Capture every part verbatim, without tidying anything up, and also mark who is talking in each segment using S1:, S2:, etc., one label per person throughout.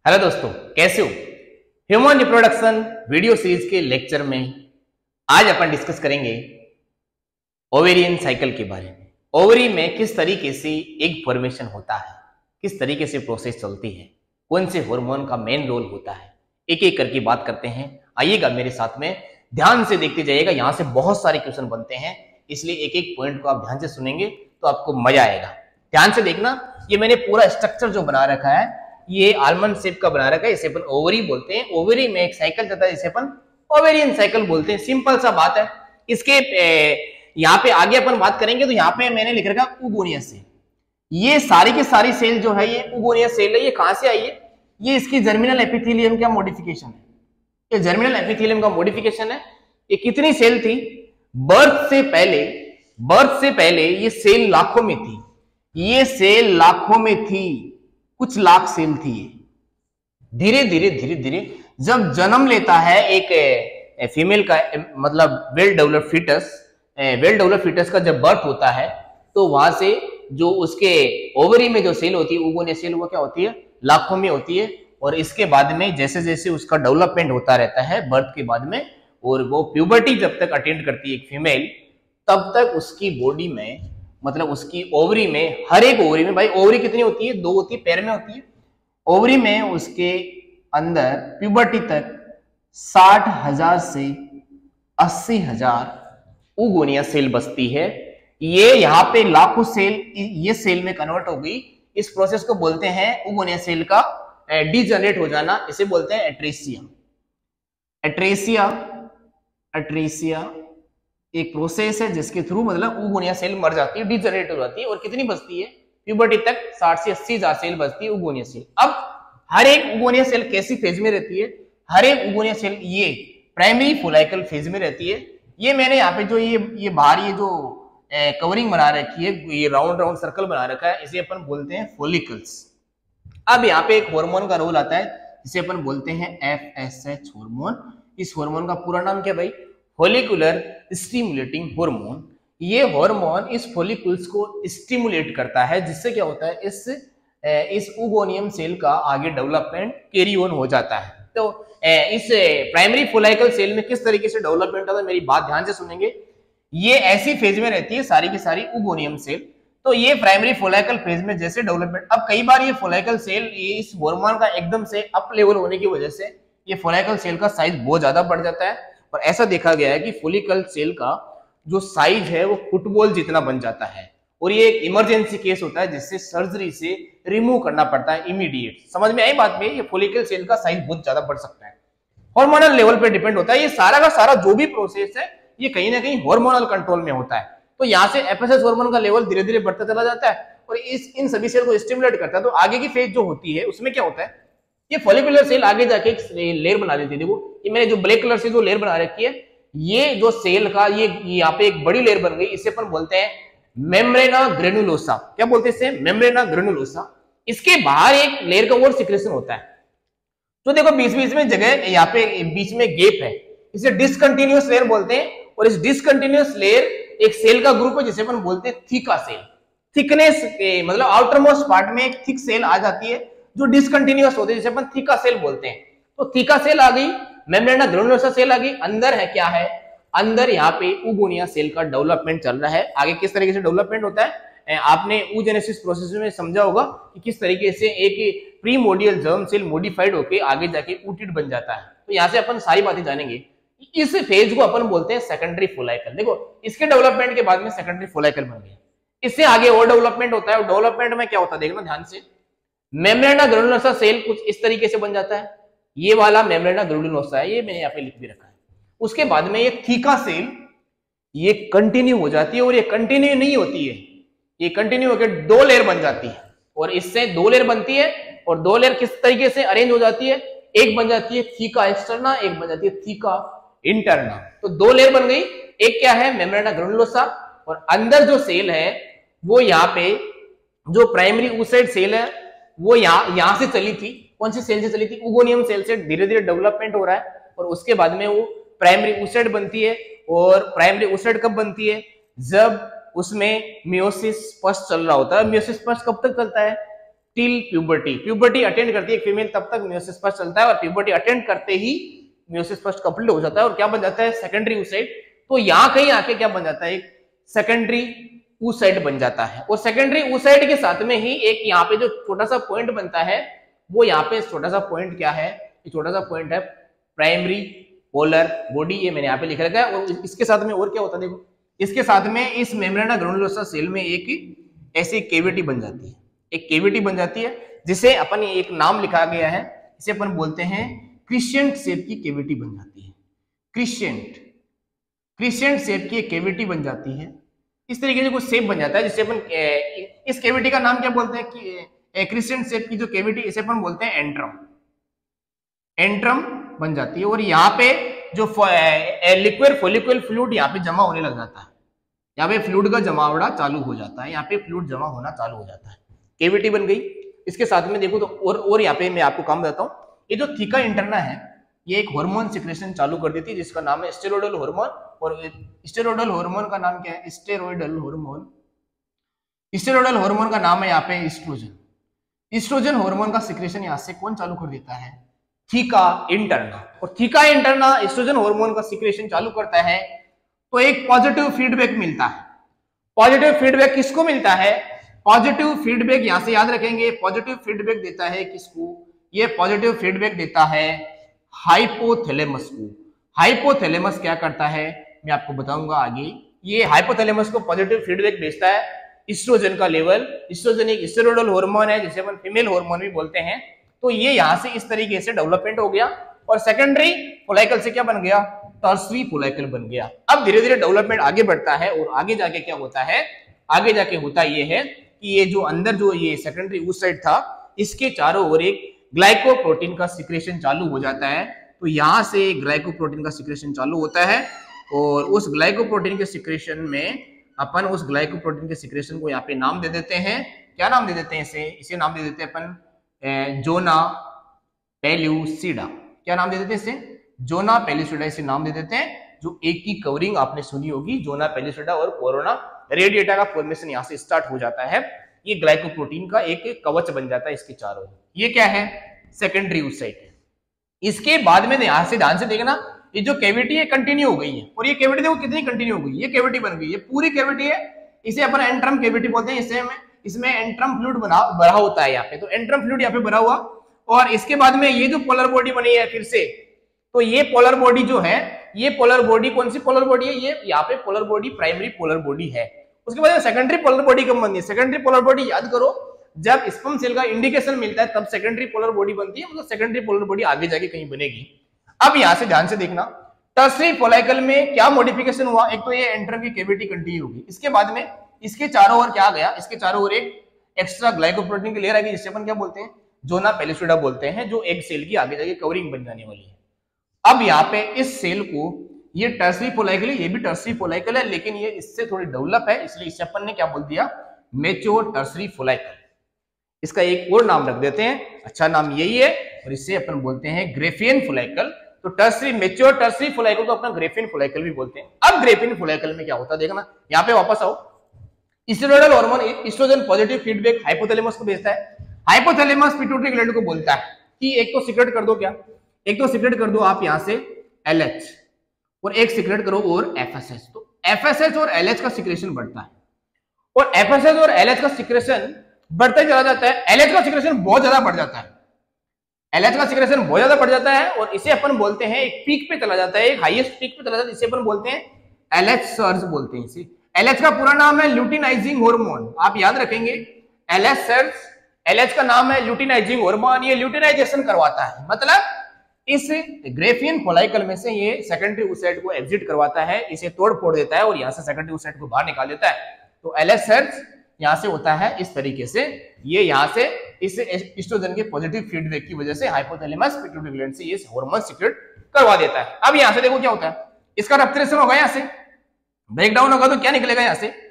S1: Hello दोस्तों, कैसे हो। ह्यूमन रिप्रोडक्शन वीडियो सीरीज के लेक्चर में आज अपन डिस्कस करेंगे ओवेरियन साइकिल के बारे में। ओवरी में किस तरीके से एग फॉर्मेशन होता है, किस तरीके से प्रोसेस चलती है, कौन से हार्मोन का मेन रोल होता है, एक एक करके बात करते हैं। आइएगा मेरे साथ में, ध्यान से देखते जाइएगा, यहाँ से बहुत सारे क्वेश्चन बनते हैं, इसलिए एक एक पॉइंट को आप ध्यान से सुनेंगे तो आपको मजा आएगा। ध्यान से देखना, ये मैंने पूरा स्ट्रक्चर जो बना रखा है ये आलमंड शेप का बना रखा है, इसे अपन ओवरी बोलते हैं। ओवरी में एक साइकिल चलता है जिसे अपन ओवेरियन साइकिल बोलते हैं। सिंपल सा बात है। इसके यहाँ पे आगे अपन बात करेंगे तो यहाँ पे मैंने लिख रखा उगोनिया सेल। ये सारी की सारी सेल जो है ये उगोनिया सेल है। ये कहां से आई है? ये इसकी जर्मिनल एपिथेलियम का मॉडिफिकेशन है। ये जर्मिनल एपिथेलियम का मॉडिफिकेशन है। ये कितनी सेल थी? बर्थ से पहले बर्थ से पहले ये सेल लाखों में थी। ये सेल लाखों में थी, कुछ लाख सेल थी। धीरे धीरे धीरे धीरे जब जन्म लेता है एक फीमेल का, मतलब well developed foetus, well developed foetus का जब बर्थ होता है तो वहां से जो उसके ओवरी में जो सेल होती है उगोनिया सेल, वो क्या होती है? लाखों में होती है। और इसके बाद में जैसे जैसे उसका डेवलपमेंट होता रहता है बर्थ के बाद में, और वो प्यूबर्टी जब तक अटेंड करती है एक फीमेल, तब तक उसकी बॉडी में, मतलब उसकी ओवरी में, हर एक ओवरी में, भाई ओवरी कितनी होती है? दो होती है, पैर में होती है। ओवरी में उसके अंदर प्यूबर्टी तक साठ हजार से अस्सी हजार उगोनिया सेल बसती है। ये यहाँ पे लाखों सेल ये सेल में कन्वर्ट हो गई। इस प्रोसेस को बोलते हैं उगोनिया सेल का डीजनरेट हो जाना, इसे बोलते हैं एट्रेसिया। एट्रेसिया एट्रेसिया एक प्रोसेस है जिसके थ्रू मतलब उगोनिया सेल मर जाती है, डीजनरेट हो जाती है। और कितनी बचती है? प्यूबर्टी तक साठ से अस्सी हजार सेल बचती है उगोनिया सेल। अब हर एक उगोनिया सेल कैसी फेज में रहती है? हर एक उगोनिया सेल ये प्राइमरी फोलाइकल फेज में रहती है। ये मैंने यहाँ पे जो ये ये बाहर ये जो कवरिंग बना रखी है, ये राउंड राउंड सर्कल बना रखा है, इसे अपन बोलते हैं फोलिकल्स। अब यहाँ पे एक हार्मोन का रोल आता है जिसे अपन बोलते हैं एफ एस एच हार्मोन। इस हार्मोन का पूरा नाम क्या भाई? Follicular stimulating hormone. ये हार्मोन इस फॉलिकल्स को स्टिमुलेट करता है, जिससे क्या होता है? इस इस उगोनियम सेल का आगे डेवलपमेंट कैरी ऑन हो जाता है। तो इस प्राइमरी फोलाइकल सेल में किस तरीके से डेवलपमेंट होता है, मेरी बात ध्यान से सुनेंगे। ये ऐसी फेज में रहती है सारी की सारी उगोनियम सेल। तो ये प्राइमरी फोलाइकल फेज में जैसे डेवलपमेंट, अब कई बार ये फोलाइकल सेल इस हार्मोन का एकदम से अप लेवल होने की वजह से ये फोलाइकल सेल का साइज बहुत ज्यादा बढ़ जाता है। और ऐसा देखा गया है कि फोलिकल सेल का जो साइज है वो फुटबॉल जितना बन जाता है। और ये एक इमरजेंसी केस होता है जिससे सर्जरी से रिमूव करना पड़ता है इमीडिएट। समझ में आई बात में? ये फोलिकल सेल का साइज बहुत ज्यादा बढ़ सकता है, हार्मोनल लेवल पे डिपेंड होता है। ये सारा का सारा जो भी प्रोसेस है ये कहीं ना कहीं हार्मोनल कंट्रोल में होता है। तो यहाँ से एफएसएच हार्मोन का लेवल धीरे धीरे बढ़ता चला जाता है और इस इन सभी सेल को स्टिमुलेट करता है। तो आगे की फेज जो होती है उसमें क्या होता है? ये फॉलिकुलर सेल आगे जाके एक लेयर बना देती है। देखो ये मैंने जो ब्लैक कलर से जो लेयर बना रखी है, ये जो सेल का ये यहाँ पे एक बड़ी लेयर बन गई, इसे अपन बोलते हैं मेम्ब्रेना ग्रेनुलोसा। क्या बोलते हैं इसे? Membrana granulosa. इसके बाहर एक लेयर का और सिक्रेशन होता है। तो देखो बीच बीच में जगह, यहाँ पे बीच में गैप है, इसे डिसकंटिन्यूअस लेयर बोलते हैं। और इस डिसकंटिन्यूअस लेयर एक सेल का ग्रुप है जिसे अपन बोलते हैं थीका सेल। थिकनेस मतलब आउटर मोस्ट पार्ट में एक थिक सेल आ जाती है जो डिसकंटिन्यूअस होती है, जिसे अपन थीका सेल बोलते हैं। तो थीका सेल आ गई, मेम्ब्रेना ग्रेनुलोसा सेल आ गई। अंदर है क्या है? अंदर यहाँ पे उगोनिया सेल का डेवलपमेंट चल रहा है। आगे किस तरीके से डेवलपमेंट होता है आपने oogenesis प्रोसेस में समझा होगा कि किस तरीके से एक प्रीमोडियल जर्म सेल मॉडिफाइड होकर आगे जाके ऊटिड बन जाता है। तो यहाँ से अपन सारी बातें जानेंगे। इस फेज को अपन बोलते हैं सेकेंडरी फोलाइकल। देखो इसके डेवलपमेंट के बाद में सेकेंडरी फोलाइकल बन गया। इससे आगे और डेवलपमेंट होता है। डेवलपमेंट में क्या होता है देखना ध्यान से। मेम्ब्रेना ग्रेनुलोसा सेल कुछ इस तरीके से बन जाता है। ये वाला मेम्ब्रेना ग्रेनुलोसा है, ये मैंने यहाँ पे लिख भी रखा है। उसके बाद में ये थीका सेल ये कंटिन्यू हो जाती है। और ये कंटिन्यू नहीं होती है, ये कंटिन्यू होकर दो लेयर बन जाती है। और इससे दो लेयर बनती है। और दो लेयर किस तरीके से अरेंज हो जाती है? एक बन जाती है थीका एक्सटर्ना, एक बन जाती है थीका इंटरना। तो दो लेयर बन गई। एक क्या है? Membrana granulosa. और अंदर जो सेल है वो यहाँ पे जो प्राइमरी oocyte सेल है वो यहाँ यहाँ से चली थी। कौन सी सेल से चली थी? उगोनियम सेल से धीरे धीरे डेवलपमेंट हो रहा है। और उसके बाद में वो प्राइमरी oocyte बनती है। और प्राइमरी oocyte कब बनती है? जब उसमें मियोसिस फर्स्ट चल रहा होता है। मियोसिस फर्स्ट कब तक चलता है? Till puberty. प्यूबर्टी अटेंड करती है फीमेल तब तक मियोसिस फर्स्ट चलता है और प्यूबर्टी अटेंड करते ही मियोसिस फर्स्ट कंप्लीट हो जाता है और क्या बन जाता है सेकेंडरी oocyte। तो यहां कहीं आके क्या बन जाता है एक सेकेंडरी oocyte बन जाता है और सेकेंडरी oocyte के साथ में ही एक यहाँ पे जो छोटा सा पॉइंट बनता है वो यहाँ पे छोटा सा पॉइंट क्या है, ये छोटा सा पॉइंट है प्राइमरी पोलर बॉडी, ये मैंने यहाँ पे लिख रखा है। और इसके साथ में और क्या होता है देखो, इसके साथ में इस मेम्ब्रेना ग्रानुलोसा सेल में एक ऐसी केविटी बन जाती है, एक केविटी बन जाती है जिसे अपन एक नाम लिखा गया है, इसे अपन बोलते हैं क्रिसेंट शेप की केविटी बन जाती है। क्रिसेंट क्रिसेंट शेप की एक केविटी बन जाती है, इस तरीके से कुछ शेप बन जाता है जिसे अपन इस केविटी का नाम क्या बोलते हैं कि क्रिसेंट शेप की जो केविटी इसे अपन बोलते हैं एंट्रम। एंट्रम बन जाती है और यहाँ पे जो लिक्विड फॉलिकुलर फ्लूइड यहाँ पे जमा होने लग जाता है, यहाँ पे फ्लूइड का जमावड़ा चालू हो जाता है, यहाँ पे फ्लूइड जमा होना चालू हो जाता है, केविटी बन गई। इसके साथ में देखो तो और और यहाँ पे मैं आपको काम बताता हूँ, ये जो थीका इंटरना है ये एक हार्मोन सिक्रेशन चालू कर देती है जिसका नाम है स्टेरॉयडल हार्मोन। और स्टेरॉयडल हार्मोन का नाम क्या है, स्टेरॉयडल हार्मोन। स्टेरॉयडल हार्मोन का नाम है यहाँ पे एस्ट्रोजन। एस्ट्रोजन हार्मोन का सिक्रेशन यहाँ से कौन चालू कर देता है, थीका इंटरना। और थीका इंटरना एस्ट्रोजन हार्मोन का सिक्रेशन चालू करता है तो एक पॉजिटिव फीडबैक मिलता है। पॉजिटिव फीडबैक किसको मिलता है, पॉजिटिव फीडबैक यहां से याद रखेंगे, पॉजिटिव फीडबैक देता है किसको, ये पॉजिटिव फीडबैक देता है हाइपोथैलेमस को। हाइपोथैलेमस क्या करता है मैं आपको बताऊंगा आगे। ये हाइपोथैलेमस को पॉजिटिव फीडबैक भेजता है एस्ट्रोजन का लेवल। एस्ट्रोजन एक स्टेरॉयडल हार्मोन है जिसे अपन फीमेल हार्मोन भी बोलते हैं। तो ये यहां से इस तरीके से डेवलपमेंट हो गया और सेकेंडरी फोलाइकल से क्या बन गया, टर्सरी फोलाइकल बन गया। अब धीरे धीरे डेवलपमेंट आगे बढ़ता है और आगे जाके क्या होता है, आगे जाके होता ये है कि ये जो अंदर जो ये सेकेंडरी oocyte था इसके चारों ओर एक ग्लाइकोप्रोटीन का सिक्रेशन चालू हो जाता है। तो यहां से ग्लाइकोप्रोटीन का सिक्रेशन चालू होता है और उस ग्लाइकोप्रोटीन के सिक्रेशन में अपन उस ग्लाइकोप्रोटीन के सिक्रेशन को यहाँ पे नाम दे देते हैं, क्या नाम दे देते हैं इसे, इसे नाम दे देते हैं अपन जोना पेल्यूसिडा। क्या नाम दे देते हैं इसे, जोना पेल्यूसिडा इसे नाम दे देते हैं। जो एक की कवरिंग आपने सुनी होगी, जोना पेल्यूसिडा और कोरोना रेडिएटा का फॉर्मेशन यहाँ से स्टार्ट हो जाता है। ये ग्लाइकोप्रोटीन का एक कवच बन जाता है इसके चारों। ये क्या है, सेकेंडरी oocyte है। इसके बाद में यहाँ से ध्यान से देखना, ये जो कैविटी है कंटिन्यू हो गई है और ये कैविटी देखो कितनी कंटिन्यू हो गई, ये कैविटी बन गई, ये पूरी कैविटी है, इसे अपन एंट्रम कैविटी बोलते हैं। इसे में इसमें एंट्रम फ्लूइड बना भरा होता है यहाँ पे, तो एंट्रम फ्लूइड यहाँ पे भरा हुआ। और इसके बाद में ये जो पोलर बॉडी बनी है फिर से, तो ये पोलर बॉडी जो है, ये पोलर बॉडी कौन सी पोलर बॉडी है, ये यहाँ पे polar body primary polar body है। उसके बाद सेकेंडरी पोलर बॉडी कब बनती है, सेकेंडरी पोलर बॉडी याद करो जब स्पर्म सेल का इंडिकेशन मिलता है तब सेकेंडरी पोलर बॉडी बनती है, मतलब सेकेंडरी पोलर बॉडी आगे जाके कहीं बनेगी। अब यहां से ध्यान से देखना, टर्सरी फोलाइकल में क्या मॉडिफिकेशन हुआ, एक तो ये एंट्रम की कैविटी कंटिन्यू होगी, इसके बाद में इसके चारों ओर क्या गया, इसके चारों ओर एक एक्स्ट्रा ग्लाइकोप्रोटीन की लेयर आ गई जिसे अपन क्या बोलते हैं, जोना पेल्यूसिडा बोलते हैं, जो एक सेल की आगे जाके कवरिंग बन जाने वाली है। अब यहाँ पे इस सेल को, ये टर्सरी फोलाइकल है, ये भी टर्सरी फोलाइकल है लेकिन ये इससे थोड़ी डेवलप है, इसलिए इसे अपन ने क्या बोल दिया, मैच्योर टर्सरी फोलाइकल। इसका एक और नाम रख देते हैं, अच्छा नाम यही है, और इसे अपन बोलते हैं ग्रेफियन फोलाइकल। तो टर्सरी मैच्योर टर्सरी फोलाइकल को अपना ग्रेफियन फोलाइकल भी बोलते हैं। अब ग्रेफियन फोलाइकल में क्या होता है देखना, यहाँ पे वापस आओ, steroidal hormone oestrogen positive feedback hypothalamus को भेजता है। हाइपोथैलेमस पिट्यूटरी ग्लैंड को बोलता है कि एक तो सीक्रेट कर दो, क्या एक तो सीक्रेट कर दो आप यहाँ से एल एच और एक सीक्रेट करो और एफ एस एच। तो एफ एस एच और एल एच का सिक्रेशन बढ़ता है और एफ एस एच और एल एच का सिक्रेशन बढ़ता ही चला जाता है। एल एच का सिक्रेशन बहुत ज्यादा बढ़ जाता है, एल एच का सिक्रेशन बहुत ज्यादा बढ़ जाता है और इसे अपन बोलते हैं एक पीक पे चला जाता है, एक हाईएस्ट पीक पे चला जाता है, इसे अपन बोलते हैं एल एच सर्ज बोलते हैं इसे। एल एच का पूरा नाम है ल्यूटिनाइजिंग हार्मोन, आप याद रखेंगे L H surge, L H का नाम है ल्यूटिनाइजिंग हार्मोन, ये ल्यूटिनाइजेशन करवाता है, मतलब इस ग्रेफियन फोलाइकल में से ये सेकेंडरी oocyte को एग्जिट करवाता है, इसे तोड़ फोड़ देता है और यहां से सेकेंडरी oocyte को बाहर निकाल देता है। तो एल एच सर्ज यहां से होता है इस तरीके से, ये यहां से इस एस्ट्रोजन के पॉजिटिव फीडबैक की वजह से हाइपोथैलेमस पिट्यूटरी ग्लैंड से ये हार्मोन सीक्रेट करवा देता है। अब यहां से देखो क्या होता है, इसका रेप्टेशन होगा, यहां से ब्रेकडाउन होगा तो क्या निकलेगा, यहां से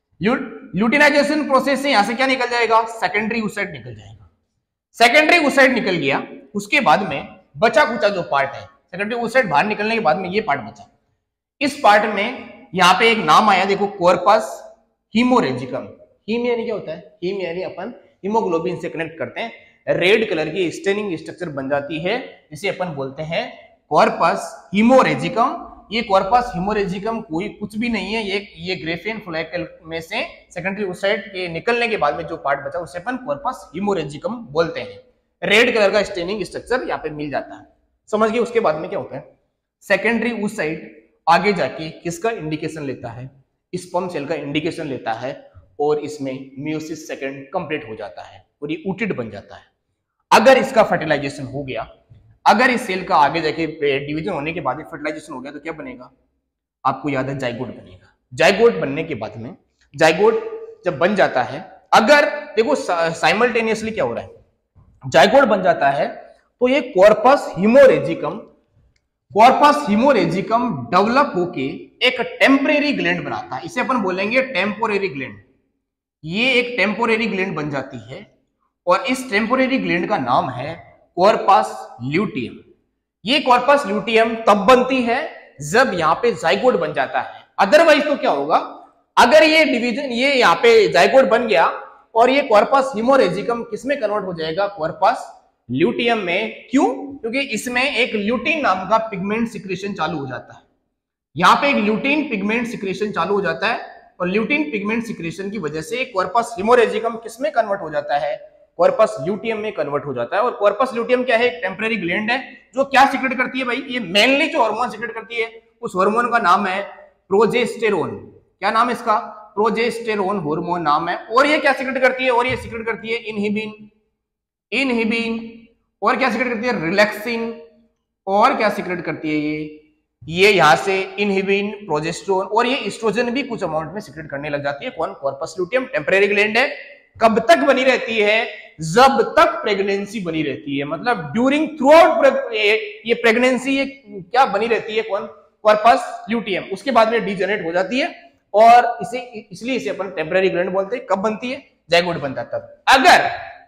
S1: ल्यूटिनाइजेशन प्रोसेस से यहां से क्या निकल जाएगा, सेकेंडरी oocyte निकल जाएगा। सेकेंडरी oocyte निकल गया, उसके बाद में बचा कुचा जो पार्ट है, सेकेंडरी oocyte बाहर निकलने के बाद में ये पार्ट बचा, इस पार्ट में यहाँ पे एक नाम आया देखो, कॉर्पस हीमोरेजिकम। हीम यानी क्या होता है, हीम यानी अपन हीमोग्लोबिन से कनेक्ट करते हैं, रेड कलर की स्टेनिंग स्ट्रक्चर बन जाती है, जिसे अपन बोलते हैं कॉर्पस हीमोरेजिकम। ये कॉर्पस हीमोरेजिकम कोई कुछ भी नहीं है, ये ये ग्रेफियन फोलिकल में से सेकेंडरी oocyte के निकलने के बाद में जो पार्ट बचा उसे अपन कॉर्पस हीमोरेजिकम बोलते हैं। रेड कलर का स्टेनिंग स्ट्रक्चर यहाँ पे मिल जाता है, समझ गए। उसके बाद में क्या होता है, सेकेंडरी oocyte आगे जाके किसका इंडिकेशन लेता है, स्पर्म सेल का इंडिकेशन लेता है और इसमें मियोसिस सेकंड कंप्लीट हो जाता है और ये ऊटिड बन जाता है। अगर इसका फर्टिलाइजेशन हो गया, अगर इस सेल का आगे जाके डिवीजन होने के बाद फर्टिलाइजेशन हो गया तो क्या बनेगा, आपको याद है जाइगोट बनेगा। जाइगोट बनने के बाद में, जाइगोट जब बन जाता है, अगर देखो साइमल्टेनियसली क्या हो रहा है, जाइगोट बन जाता है तो ये corpus haemorrhagicum, corpus haemorrhagicum develop होके एक टेम्परेरी ग्लैंड बनाता है, इसे अपन बोलेंगे टेम्पोरेरी ग्लैंड। ये एक टेम्पोरेरी ग्लैंड बन जाती है और इस टेम्पोरेरी ग्लैंड का नाम है कॉर्पस ल्यूटियम। ये कॉर्पस ल्यूटियम तब बनती है जब यहाँ पे जाइगोट बन जाता है। अदरवाइज तो क्या होगा, अगर ये डिवीजन, ये यहाँ पे जाइगोट बन गया और ये कॉर्पस हीमोरेजिकम किसमें कन्वर्ट हो जाएगा, कॉर्पस ल्यूटियम में। क्यों, क्योंकि इसमें एक ल्यूटिन नाम का पिगमेंट सिक्रेशन चालू हो जाता है। यहाँ पे एक ल्यूटिन पिगमेंट सिक्रेशन चालू हो जाता है और ल्यूटिन पिगमेंट सिक्रेशन की वजह से कॉर्पस हीमोरेजिकम किसमें कन्वर्ट हो जाता है, कॉर्पस ल्यूटियम में कन्वर्ट हो जाता है। और कॉर्पस ल्यूटियम क्या है, एक टेम्परेरी ग्लैंड है जो क्या सीक्रेट करती है भाई, ये मेनली जो हार्मोन सीक्रेट करती है उस हार्मोन का नाम है प्रोजेस्टेरोन। क्या नाम है इसका, प्रोजेस्टेरोन हार्मोन नाम है। और ये क्या सीक्रेट करती है, और ये सीक्रेट करती है इनहिबिन, इनहिबिन और क्या सीक्रेट करती है, रिलैक्सिन। और क्या सीक्रेट करती है ये ये यहां से इनहिबिन, प्रोजेस्टेरोन और ये एस्ट्रोजन भी कुछ अमाउंट में सीक्रेट करने लग जाती है। कौन, कॉर्पस ल्यूटियम टेम्परेरी ग्लैंड है। कब तक बनी रहती है, जब तक प्रेगनेंसी बनी रहती है, मतलब ड्यूरिंग थ्रू आउट ये प्रेगनेंसी ये क्या बनी रहती है, कौन, कॉर्पस ल्यूटियम। उसके बाद में डीजनरेट हो जाती है और इसे इसलिए इसे अपन टेम्परेरी ग्लैंड बोलते हैं। कब बनती है, जाइगोट बनता है तब। अगर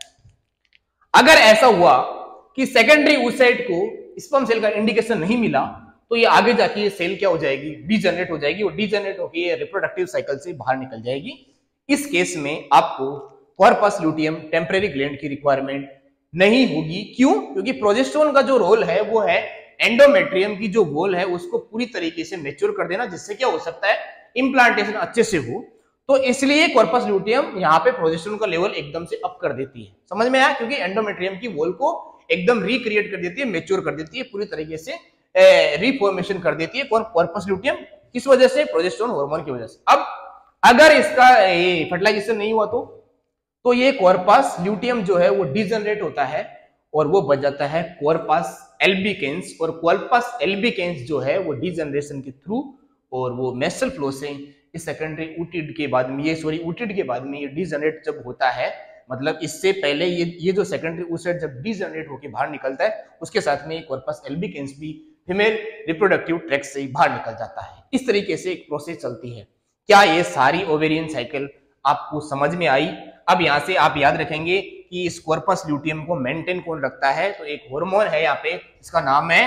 S1: अगर ऐसा हुआ कि सेकेंडरी oocyte को स्पर्म सेल का इंडिकेशन नहीं मिला तो ये आगे जाके ये सेल क्या हो जाएगी, डीजनरेट हो जाएगी और डीजनरेट होकर ये रिप्रोडक्टिव साइकिल से बाहर निकल जाएगी। इस केस में आपको कॉर्पस ल्यूटियम टेम्परेरी ग्लैंड की रिक्वायरमेंट नहीं होगी। क्यों, क्योंकि प्रोजेस्टेरोन का जो रोल है वो है एंडोमेट्रियम की जो वॉल है उसको पूरी तरीके से मैच्योर कर देना, जिससे क्या हो सकता है, इम्प्लांटेशन अच्छे से हो। तो इसलिए कॉर्पस ल्यूटियम यहाँ पे प्रोजेस्टेरोन का लेवल एकदम से अप कर देती है। समझ में आया, क्योंकि एंडोमेट्रियम की वॉल को एकदम रिक्रिएट कर देती है, मैच्योर कर देती है, पूरी तरीके से रिफॉर्मेशन कर देती है। कौन, कॉर्पस ल्यूटियम। किस वजह से, प्रोजेस्टेरोन हार्मोन की वजह से। अब अगर इसका ये फर्टिलाइजेशन नहीं हुआ तो तो ये कॉर्पस ल्यूटियम जो है वो डीजनरेट होता है और वो बच जाता है कॉर्पस एल्बिकेंस। और कॉर्पस एल्बिकेंस जो है वो डीजनरेशन के थ्रू और वो मेसल फ्लो से इस सेकेंडरी ऊटिड के बाद में, ये सॉरी ऊटिड के बाद में ये डीजनरेट जब होता है, मतलब इससे पहले ये ये जो सेकेंडरी oocyte जब डीजनरेट होकर बाहर निकलता है उसके साथ में कॉर्पस एल्बिकेंस भी फीमेल रिप्रोडक्टिव ट्रैक्ट से बाहर निकल जाता है। इस तरीके से एक प्रोसेस चलती है। क्या ये सारी ओवेरियन साइकिल आपको समझ में आई? अब यहां से आप याद रखेंगे कि इस कॉर्पस ल्यूटियम को मेंटेन कौन रखता है, तो एक हार्मोन है यहाँ पे, इसका नाम है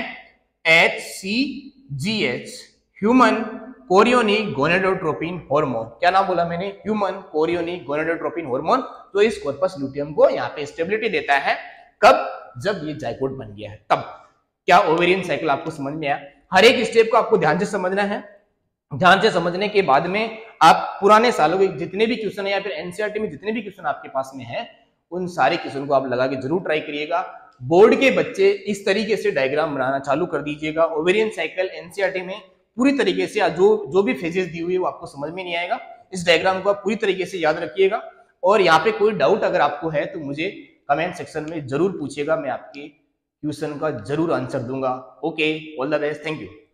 S1: H C G H, human chorionic gonadotropin hormone. क्या नाम बोला मैंने, ह्यूमन कोरियोनिक गोनेडोट्रोपिन हार्मोन, तो इस कॉर्पस ल्यूटियम को यहाँ पे स्टेबिलिटी देता है। कब, जब ये जाइगोट बन गया है तब। क्या ओवेरियन साइकिल आपको समझ में आया? हर एक स्टेप को आपको ध्यान से समझना है। ध्यान से समझने के बाद में आप पुराने सालों के जितने भी क्वेश्चन है या फिर एनसीईआरटी में जितने भी क्वेश्चन आपके पास में है उन सारे क्वेश्चन को आप लगा के जरूर ट्राई करिएगा। बोर्ड के बच्चे इस तरीके से डायग्राम बनाना चालू कर दीजिएगा। ओवेरियन साइकिल एनसीईआरटी में पूरी तरीके से जो जो भी फेजेस दी हुई है वो आपको समझ में नहीं आएगा। इस डायग्राम को आप पूरी तरीके से याद रखिएगा और यहाँ पे कोई डाउट अगर आपको है तो मुझे कमेंट सेक्शन में जरूर पूछिएगा, मैं आपके क्वेश्चन का जरूर आंसर दूंगा। Okay, all the best, thank you.